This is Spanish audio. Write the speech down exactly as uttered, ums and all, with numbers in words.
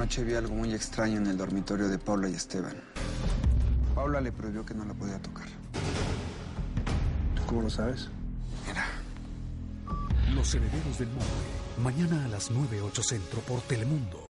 Anoche vi algo muy extraño en el dormitorio de Paula y Esteban. Paula le prohibió que no la podía tocar. ¿Tú cómo lo sabes? Mira. Los herederos del monte. Mañana a las nueve, ocho centro por Telemundo.